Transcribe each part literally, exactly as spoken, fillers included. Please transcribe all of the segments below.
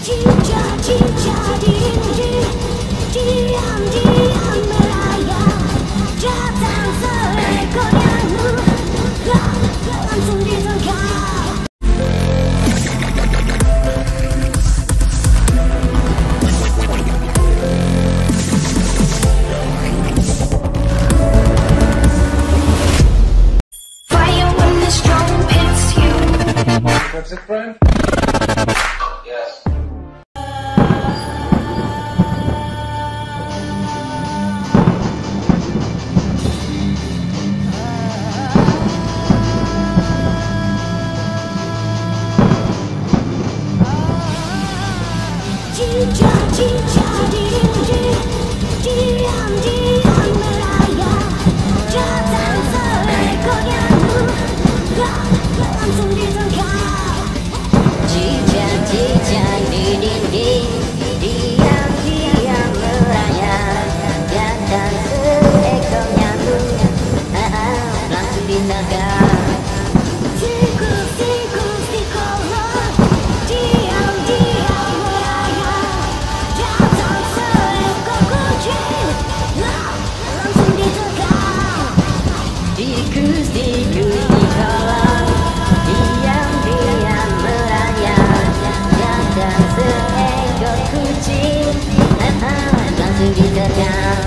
Cicak cicak didinding, diam diam merayap. Datang seekor nyamuk, langsung ditangkap. Fire when the storm hits you. That's it, friend? Yes. Cicak cicak didinding, diam diam merayap. Datang seekor nyamuk, langsung ditangkap. Cicak cicak didinding, diam diam merayap. Datang seekor nyamuk, langsung ditangkap. Tikus tikus dikolong, diam diam merayap. Datang seekor kucing, langsung ditangkap. Tikus tikus dikolong, diam diam merayap. Datang seekor kucing, langsung ditangkap.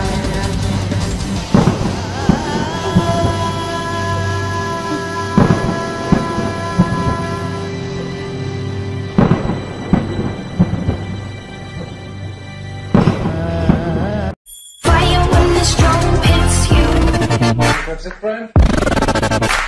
Fire when the storm hits you. That's it, friend?